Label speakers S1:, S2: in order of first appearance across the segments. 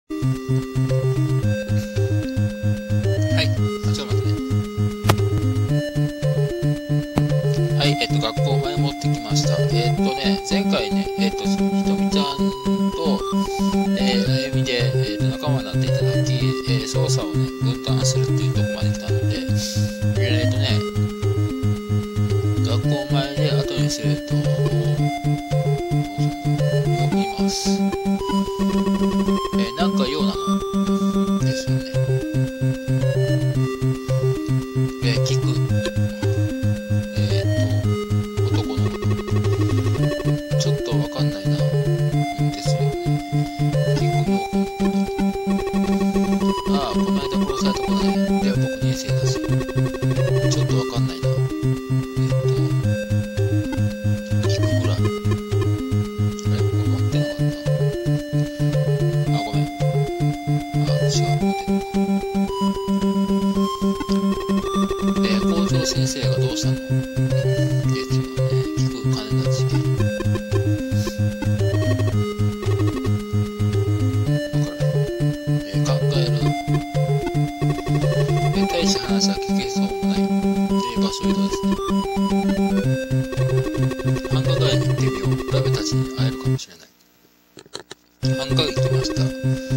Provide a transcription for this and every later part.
S1: はい、あ、ちょっと待ってね。はい、学校前持ってきました。前回ね、ひとみちゃんと、あゆみで、仲間になっていただき、操作をね、分担するっていうところまで来たので、学校前で後にすると、呼びます。なんかようなのですよね。聞く。男のちょっとわかんないな。ですよね。聞く用語のこと。ああ、この間殺された子だね。では僕2世だし。ちょっとわかんないな。聞くぐらい。あれ、ここ待ってなかった。あ、ごめん。あ、違う。校長先生がどうしたの？ですよね。聞く金田事件。だから、考える。大した話は聞けそうもない。場所移動ですね。繁華街に行ってみよう。ラベたちに会えるかもしれない。繁華街来ました。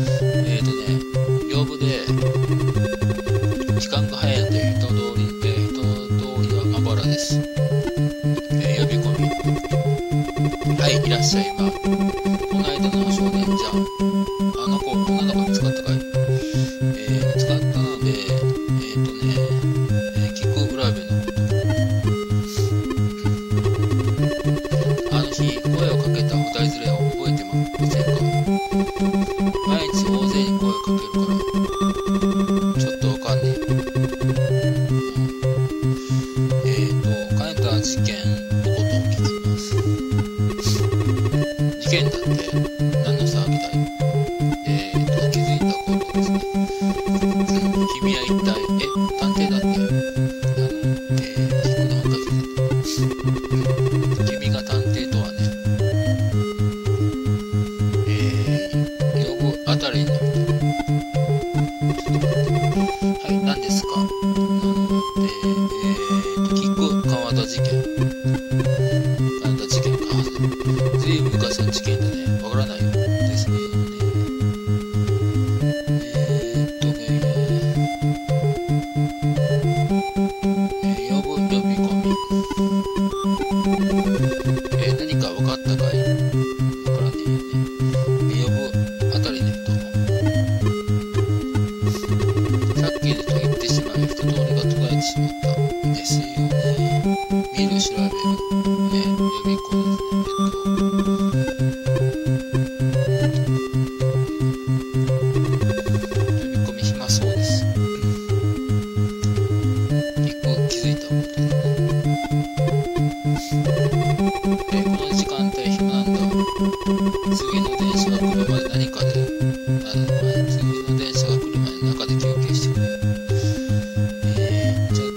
S1: 屏風で、時間が早いので人通りはまばらです。呼び込み。はい、いらっしゃいま。この間の少年じゃん。あの子、女の子見つかったかい？見つかったので、聞く裏部のこと。あの日、声をかけた二人連れを覚えてませんか？毎日大勢に声をかけるから、ちょっとわかんねえ。金田事件のことを聞きます。事件だって何の騒ぎだい？気づいたことですね。君は一体、探偵だって、聞くのが気づいた。君が探偵とはね、呼ぶあたりの人。ちょっと待って。はい、何ですか？聞く川田事件。川田事件か。ずいぶん昔の事件だね。わからないよ。ですね。呼び込み。何か分かったかい？わからねえよね。呼ぶあたりの人。さっきでと言ってしまい、一通りが途絶えてしまった。ですよね。見る、調べる。呼び込みですね。呼び込み暇そうです。気づいたことですね。この時間帯暇なんだ。次の電車が来るまで何かで、次の電車が来るまで中で休憩してくれ。ちょっと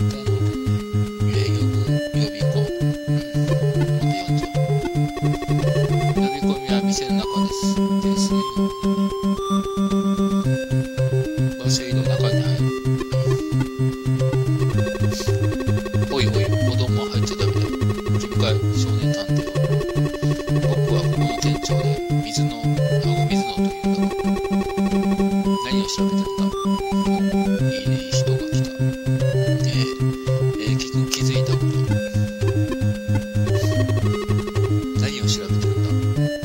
S1: 呼び込み。呼び込みは店の中です。ですよね。場所移動中に入る。おいおい、子供は入っちゃダメだよ。君かい、少年探偵は。僕はここの店長で、水野というんだが。何を調べてるんだ？いいね、いい人が来た。気づいたこと。何を調べてるんだ？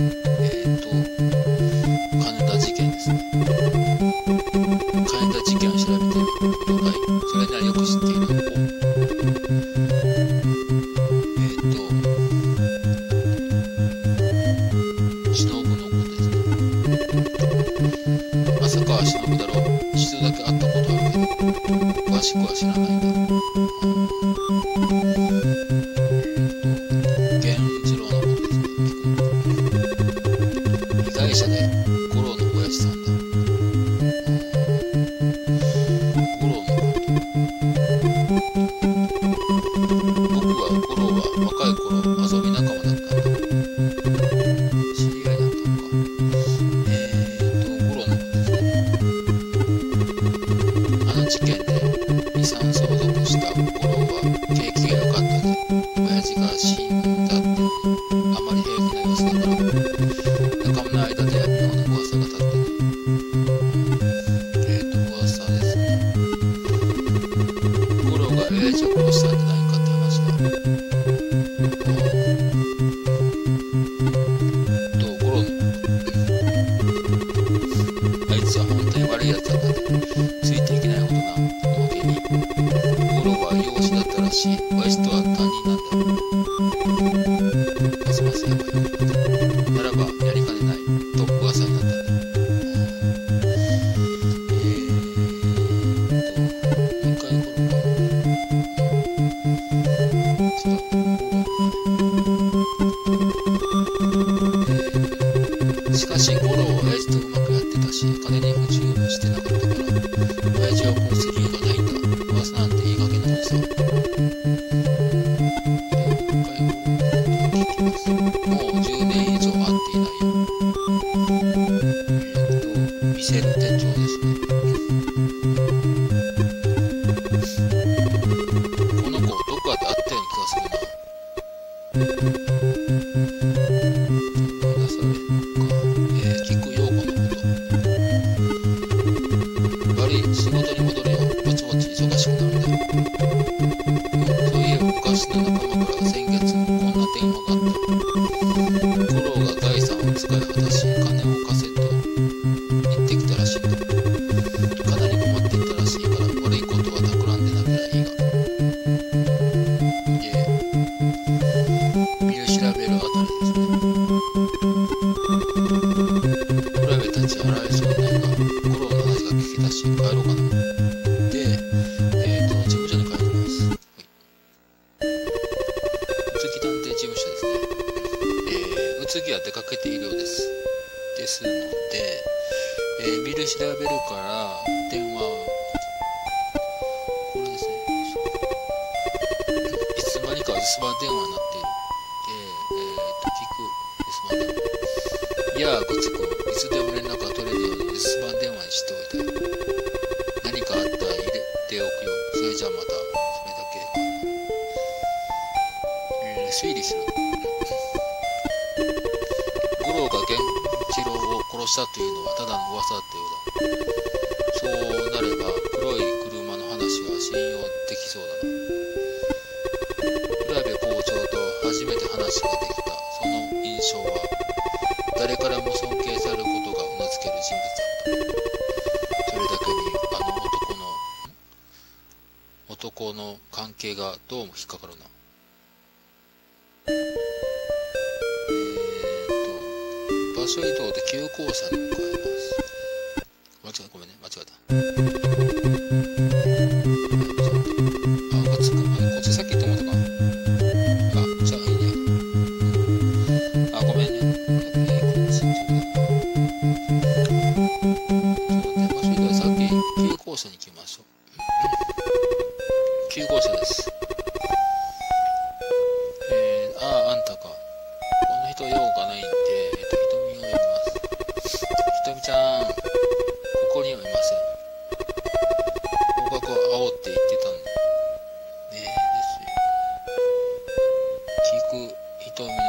S1: 金田事件ですね。金田事件を調べてる。了解。それならよく知っている。忍のことですね。まさか忍だろう。一度だけ会ったことあるけど、詳しくは知らないんだ。源次郎のことですね。被害者で五郎の親父さんだ。五郎のこと。僕は五郎は若い頃遊び仲間だったんだ。知り合いだったのか。五郎のことですね。 ついていけないほどなおまけにゴロは養子だったらしい。親父とは担任なんだ。ますますやばい。ならばやりかねないと噂になったんだ。もう一回ゴロがしかしゴロは親父とうまくやってたし、金に不自由もしてなかったから、親父はこうする理由がないんだ。噂なんて言いかけの嘘。もう10年以上会っていないよ。見せる手帳ですね。この子どこかで会ったような気がするな。聞くよこのこと。悪い、仕事に戻るよ。ぼちぼち忙しくなるんだよ。そういえば昔の仲間から先月こんな電話があった。五郎が財産を使い果たし、金を貸せと言ってきたらしいんだ。かなり困っていたらしいから、悪いことは企んでなければいいが。身を調べるあたりですね。浦部たち洗えそうにないが、五郎の話が聞けたし、帰ろうかな。で、事務所に帰ります。探偵事務所ですね。次は出かけているようです。ですので、ビル調べるから電話をこれですね。いつの間にか留守番電話になっている。聞く留守番電話。いやあ、こつくん、いつでも連絡が取れるように留守番電話にしておいたよ。何かあったら入れておくよ。それじゃあまた、それだけか。推理する。五郎が源次郎を殺したというのはただの噂だったようだ。そうなれば黒い車の話は信用できそうだな。浦部校長と初めて話ができたその印象は誰からも尊敬されることがうなずける人物だった。それだけにあの男の関係がどうも引っかかるな。場所移動で急行車に向かいます。ごめんね、間違えた。こっちさっき言ってもらったか。じゃあいいね。ごめんね。場所移動でさっき急行車に行きましょう。急行車です。あんたか。この人用がないんで、ひとみちゃん、ここにはいません。合格を煽って言ってたんで。ですよ。聞くひとみのこと。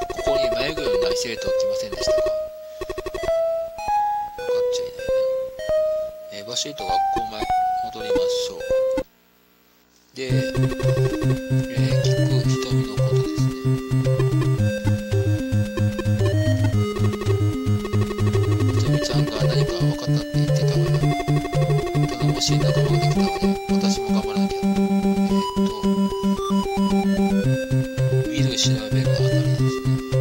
S1: ここに眉毛のない生徒は来ませんでしたか？分かっちゃいないな。場所へと学校前戻りましょう。で、聞くひとみのことですね。ちゃんが何か分かったって言ってたわよ。頼もしい仲間ができたわね。私も頑張らなきゃ。見る調べるあたりですね。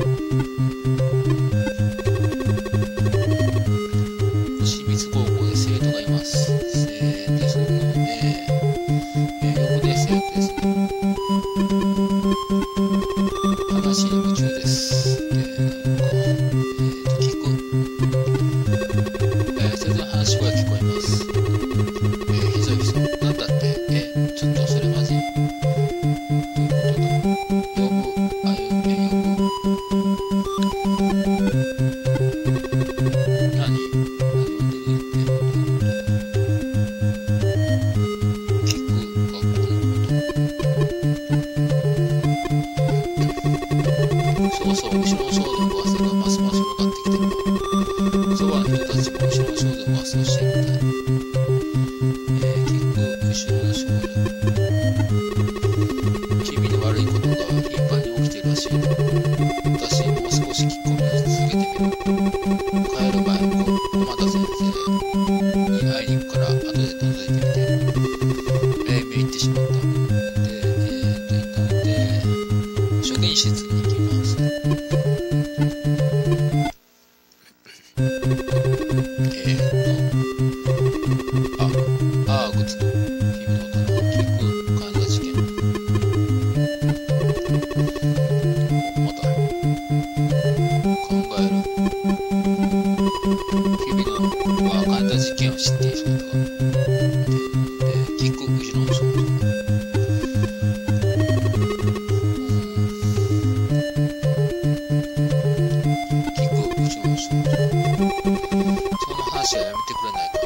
S1: 清水高校で生徒がいます。ですので、横で生徒ですね。話に夢中です。話が聞こえます。ひそひそ続けてみる。帰る前に駒田先生に会いに行くから後で覗いてみて。見入ってしまった。で、職員室に行きます。グツと君の歌の聞く神田事件。また考える。君の神田事件を知っている人が聞く後ろの少女。聞く後ろの少女。その話はやめてくれないか。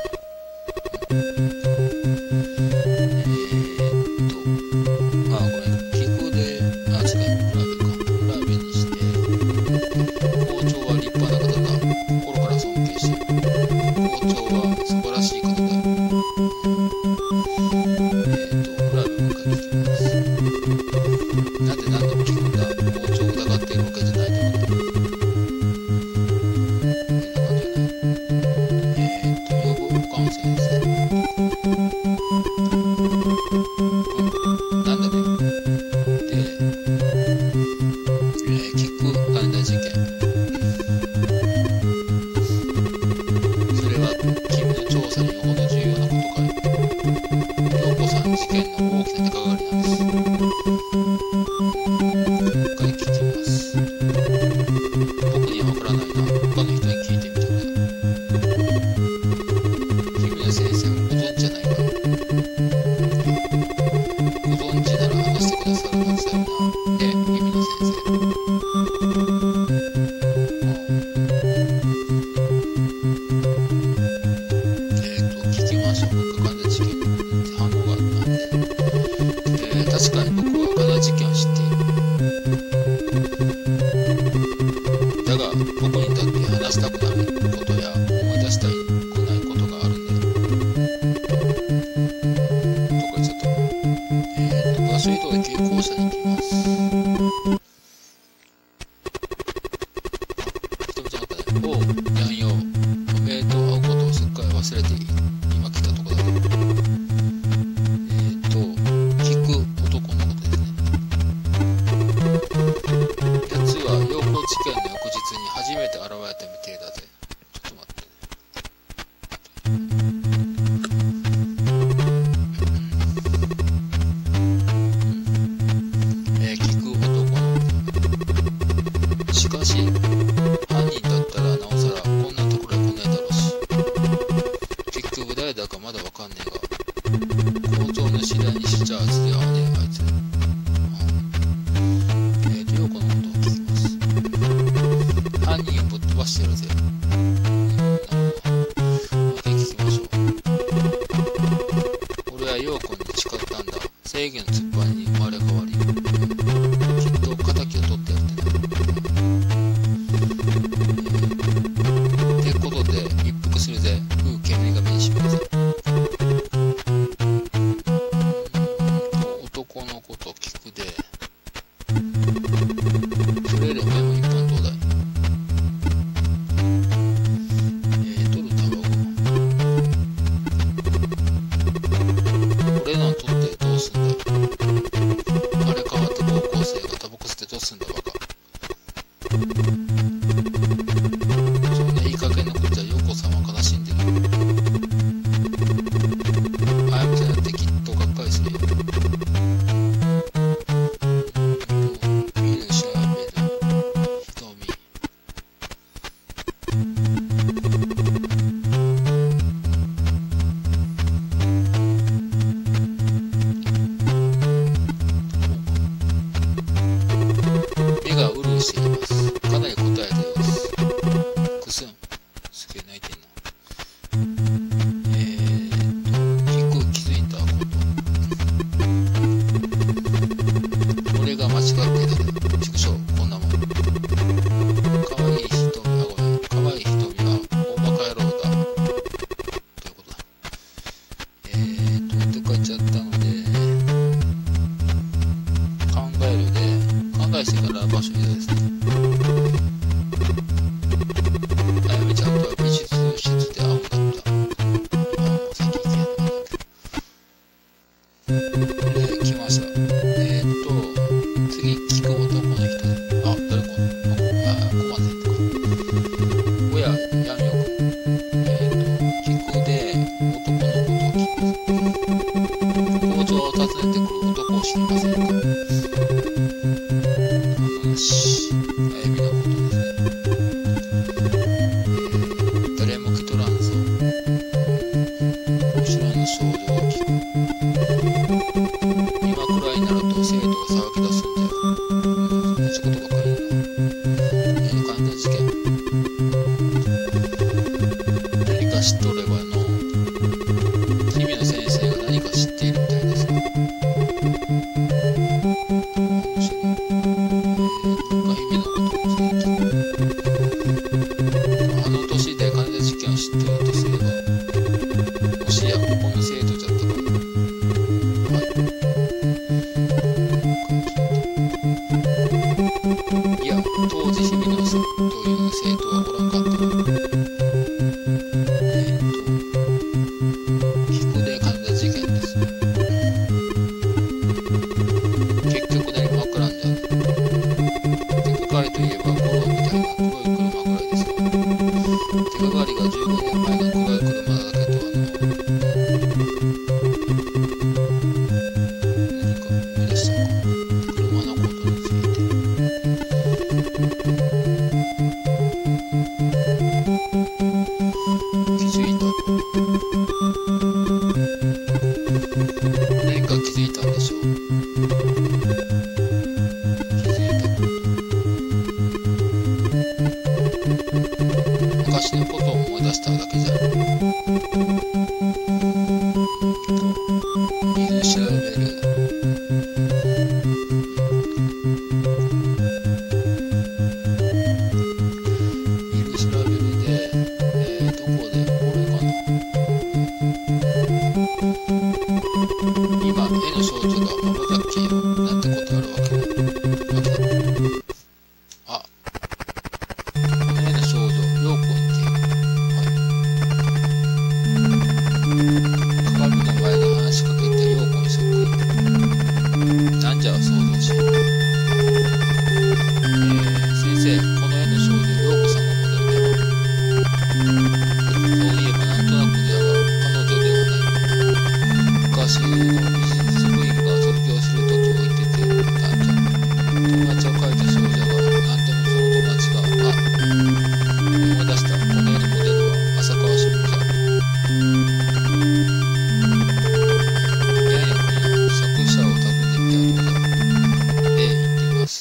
S1: 確かに僕は岡田事件を知っている。だが僕にとって話したくなることや思い出したくないことがあるんだよ。どこ行っちゃった。場所移動で急行車に行きます。一人じゃなかったね。おう、やんよ。おめえと会うことをすっかり忘れて今来たとこだけど。事件の翌日に初めて現れたみてえだぜ。ちょっと待ってね。聞く男の。しかし犯人だったらなおさらこんなところへ来ねえだろうし、結局誰だかまだわかんねえが、校長の次第にしちゃあつではねえあいつ。陽子のことを聞きます。犯人をぶっ飛ばしてやるぜ。なるほど。もう一回聞きましょう。俺は陽子に誓ったんだ。正義の突っ張りに生まれ変わり、きっと敵を取ってやってな。ってことで一服するぜ。煙が目にしみるぜ。男のこと聞くで。それよりお前も一本どうだい。取るタバコ。俺らの取ってどうすんだよ。あれ変わって高校生がタバコ吸ってどうすんだバカ。そんないい加減なことじゃ陽子さんは悲しんでる。あやめてやってきっとがっかりするよ。目がうるうしています。かなり答えたようです。くすん。すげえ泣いてんな。気づいたこと。俺が間違っていたね。畜生、こんなもん。かわいい瞳はおバカ野郎だ。ということだ。どっか行っちゃったので、考えしてから場所移動ですね。 分かったの。菊で金田事件です。結局何もわからんである。手がかりといえばゴロみたいな黒い車ぐらいですが、手がかりが15年前の黒い車だけと何か思い出したのか。車のことについて。気づいた。何か気づいたんでしょう。気づいたこと。昔のことを思い出しただけじゃ。水調べる。今、絵の少女がまばたきをなんてことあるわけだ。あ、この絵の少女、陽子っていう。はい。鏡の前で話しかけて陽子にそっくり。なんじゃ想像し。先生、この絵の少女、陽子さんがモデルでは。そういえばなんとなくでは彼女ではない。昔の美術部員が卒業するとき置いててたんじゃ。友達を描いた少女が何でもその友達が、思い出した。この絵のモデルは浅川志保じゃ。ややこに作者を訪ねてみたらどうだ。行ってみます。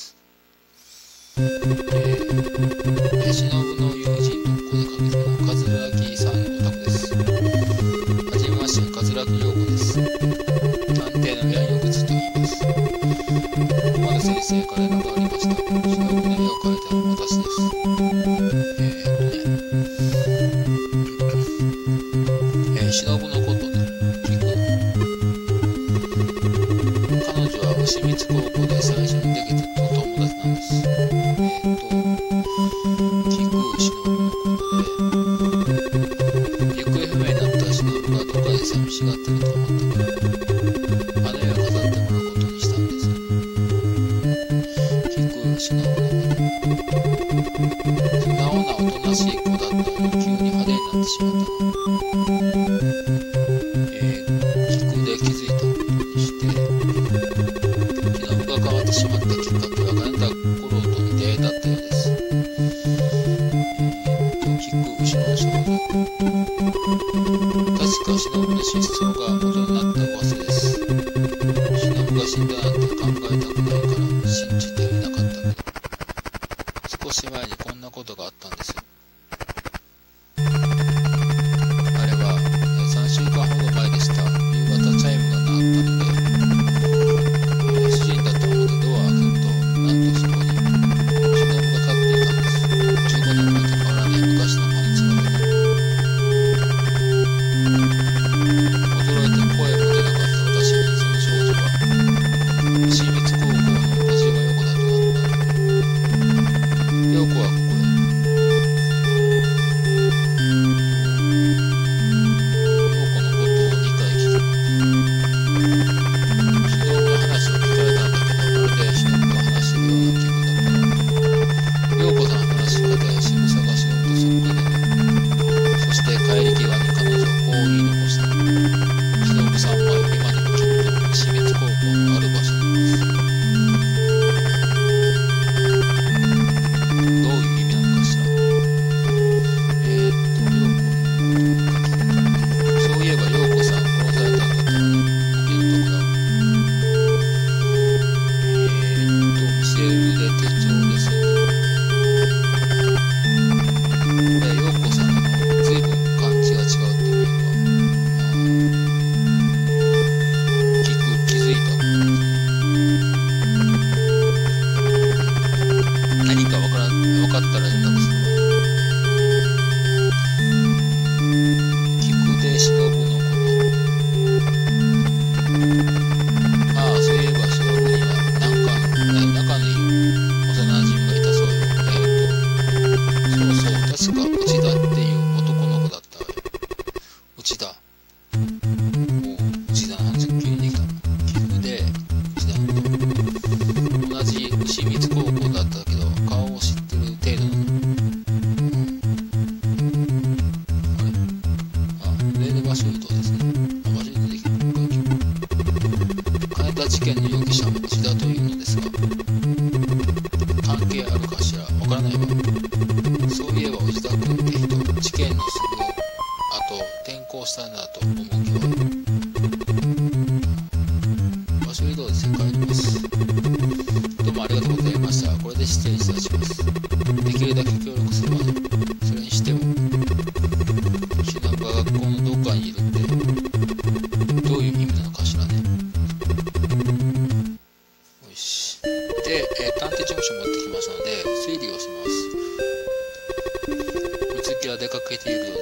S1: 忍の友人とここで駆けつけた桂木さんのお宅です。はじめまして、桂木陽子です。探偵のやんよぐつと言います。ここまで先生から連絡がありました。忍の絵を描いたのは私です。忍のことで聞く。彼女は牛光高校で最初にできた友達なんです。聞く忍のことで、行方不明になった忍がどこかで寂しがってると思ったから、あの絵を飾ってもらうことにしたんです。聞く忍のことで、素直なおとなしい子だったのに急に派手になってしまったの。聞くで気づいたことにして、忍が変わってしまったきっかけは金田五郎との出会いだったようです。聞く後ろの少女。確か忍の失踪が元になった噂です。忍が死んだなんて考えたくないから信じていなかったけど、少し前にこんなことがあったんですよ。あれは3週間ほど前でした。夕方チャイムが鳴ったので、主人だと思ってドアを開けると、なんとそこに忍が立っていたんです。15年前と変わらない昔のパンツが驚いてもか内田っていう男の子だったわよ。内田。おう、内田の話が急にできたの。岐阜で内田の同じ牛光高校だったけど顔を知ってる程度なの。例で場所移動ですね。場所移動できる。金田事件の容疑者は内田というのですが、関係あるかしらわからないわ。そういえば内田君って人、事件のすぐ後転校したんだと思うけど、場所移動ですね。帰ります。どうもありがとうございました。これで失礼いたします。できるだけ協力するわね。それにしてもシナが学校のどっかにいるってどういう意味なのかしらね。よし。で、探偵事務所持ってきましたので推理をします。美月は出かけているようです。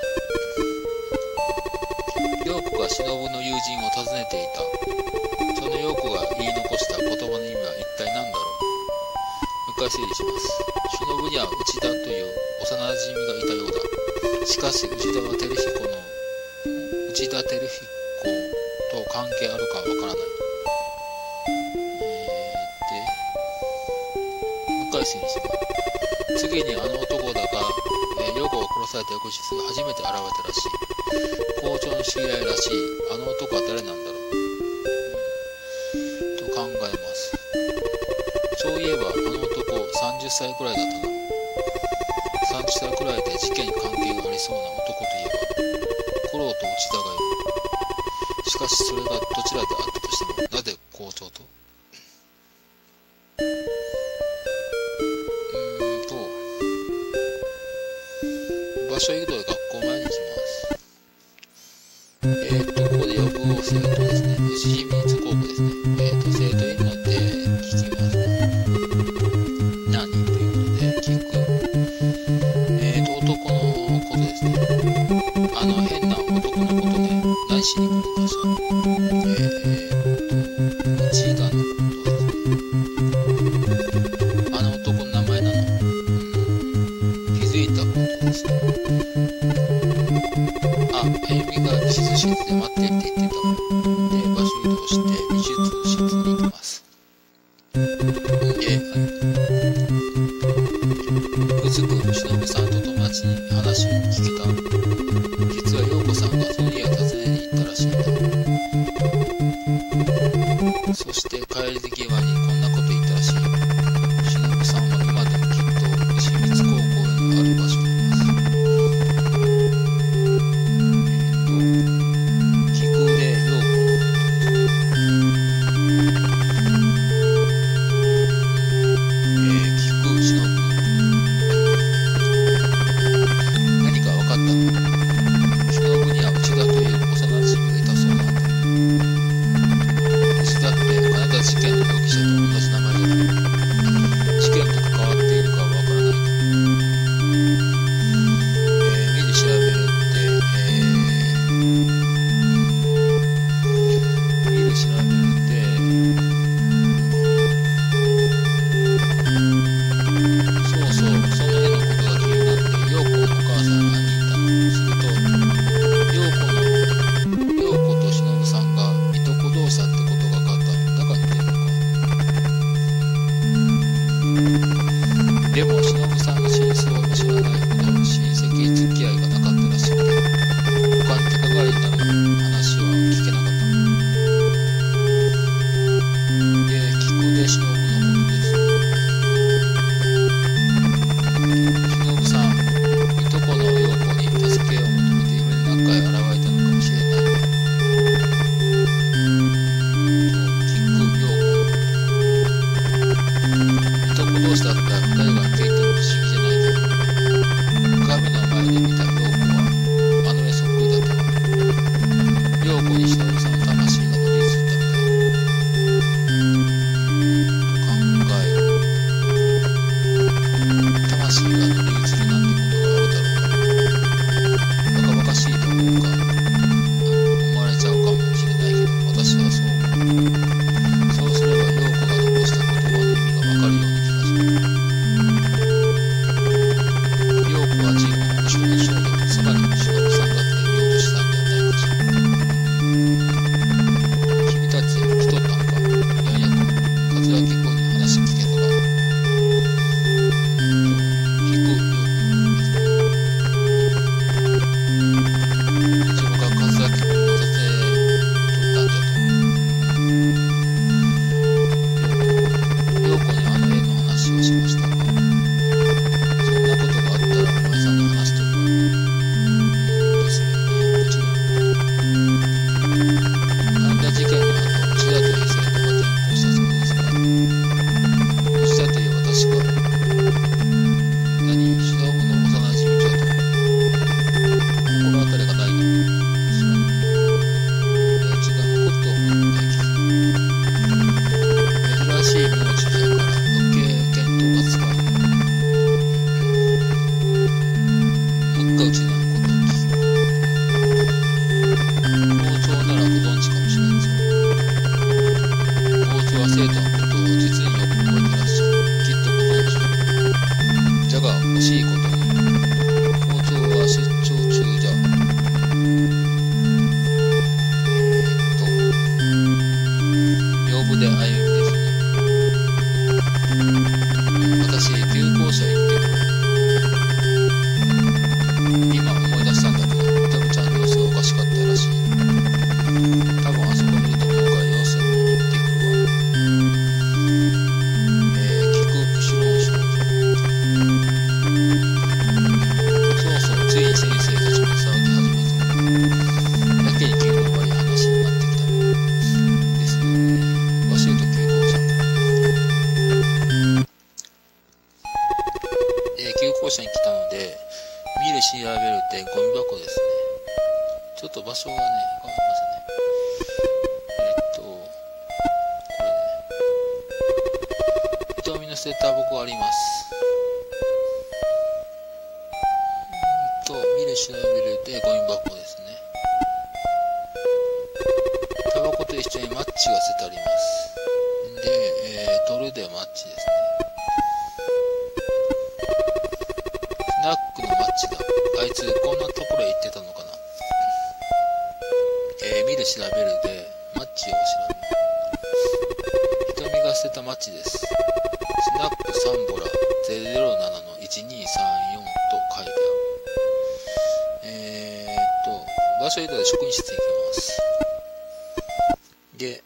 S1: 陽子が忍の友人を訪ねていた。その陽子が言い残した言葉の意味は一体何だろう。もう一回整理します。忍には内田という幼馴染がいたようだ。しかし内田は内田照彦と関係あるかわからない。もう一回整理します。次にあの男だが、陽子が殺された翌日初めて現れたらしい。校長の知り合いらしい。あの男は誰なんだろう、と考えます。そういえばあの男30歳くらいだったな。30歳くらいで事件に関係がありそうな男といえばコローと内田がいる。しかしそれがどちらであったとしてもなぜ校長と場所移動で学校前に行きます。ここで呼ぶ生徒ですね。牛秘密高校ですね。生徒いるので聞きますね。何ということで聞く。男のことですね。変な男のことで何しに来るのかしら。内田のことですね。あの男の名前なの。気づいたことですね。あゆみが美術室で待ってって言ってたわよ。で、場所移動して美術室に行きます。うずくん、しのぶさんと友達に話を聞けた。実は陽子さんがその家を訪ねに行ったらしいんだ。そして帰り際にこんなこと言ったらしい。しのぶさんは今でもきっと牛光高校のある場所にいます。菊で陽子の菊しのぶの何か分かったの。しのぶには内田というる調べるってゴミ箱ですね。ちょっと場所がね、変わりますね。これね。瞳の捨てタバコあります。見る調べるでゴミ箱ですね。タバコと一緒にマッチが捨ててあります。で、ドルでマッチですね。スナックのマッチだ。あいつこんなところへ行ってたのかな。見る調べるでマッチを調べる。瞳が捨てたマッチです。スナックサンボラ 007-1234 と書いてある。場所移動で職員室に行きます。で、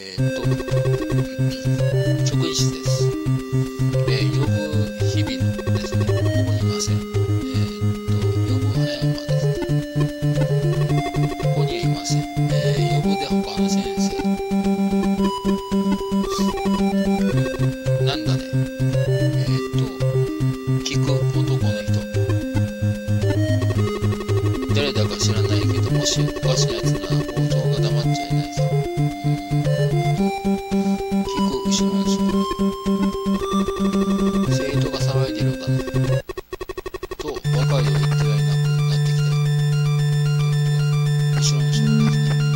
S1: 職員室です。呼ぶ日々のですね。ここにいません。呼ぶ葉山ですね。ここにはいません。呼ぶで他の先生。なんだね。聞く男の人。誰だか知らないけど、もしおかしなやつなら強盗が黙っちゃいないさ。聞く後ろの少女。生徒が騒いでるかね。と、若いを言ってられなくなってきたよ。後ろの少女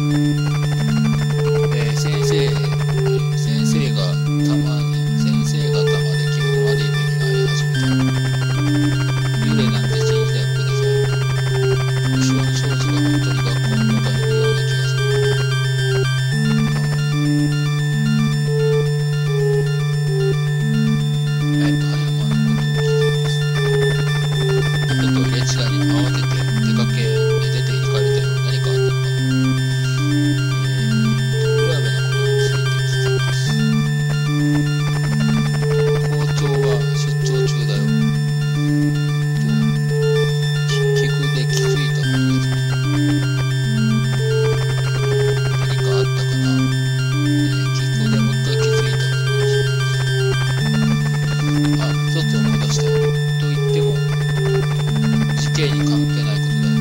S1: ですね。先生がたまで君の悪い目に遭い始めた。幽霊なんて信じないでください。後ろの少女が本当に学校の中にいるような気がする。葉山のことを聞きます。僕と入れ違いに慌てて出て行かれたよ。何かあったのかな。浦部のことについて聞きます。校長は出張中だよ。聞くで気づいたことですね。何かあったかな。聞くでもっと気づいたことにします。一つ思い出したよ。と言っても事件に関係ないことだよ。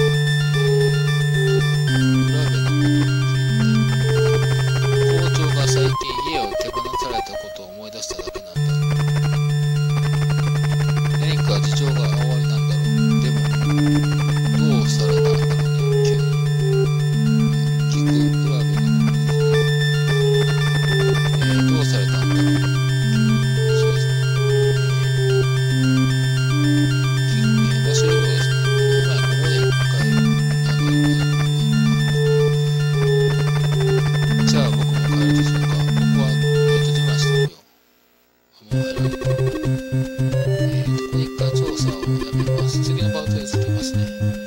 S1: 浦部のことについて校長が最近家を手放されたことを思い出しただけなんだ。何か事情がおありなんだろう。でもどうされたんだろうね。急に聞く浦部のことですね。どうされたんだろう。そうですね。場所移動ですね。この前ここで一回じゃあ僕も帰るとするか。僕は自慢してるよ。もう入らない。ここで一回調査をやめます。次のパートで続けますね。